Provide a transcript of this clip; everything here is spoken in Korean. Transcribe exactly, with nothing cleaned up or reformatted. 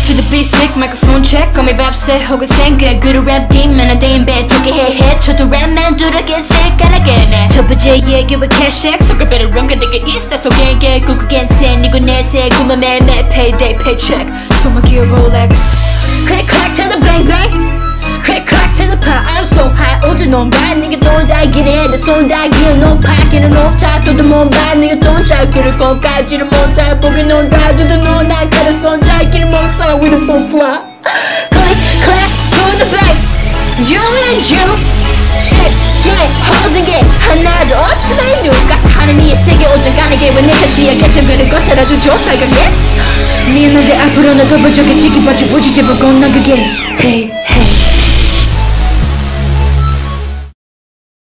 to the beat sick microphone check 거미 밥새 혹은 생각 그로 랩 빔만 안 대인 배 토끼 해해 저도 랩만 두르게 색깔나게 첫 번째 얘기와 캐시액 속을 better run 그대가 있어 속에게 구구겐 새 니고 내새 구만 매매 payday paycheck 소막이 롤렉스 click clack to the bang bang click clack to the pop I'm so high 어제 넌 봐 니가 돈 다 기래 내 손 다 기어 넌 파기는 높다 또도 못봐 니가 돈잘 그럴 것까지는 못할 보기 넌 다 줘도 넌 나가는 손잘 길을 못 사 위로 손 fly click clack to the bang you and you 쉽게 holding it 하나도 없으면 눈 가서 하는 이의 세계 오전 가는 게 왜 내가 시작해서 그런 거 살아주죠 빨갛게 미안한데 앞으로는 더 부족해 지켜봐줘 보지 제발 건너가게 Hey hey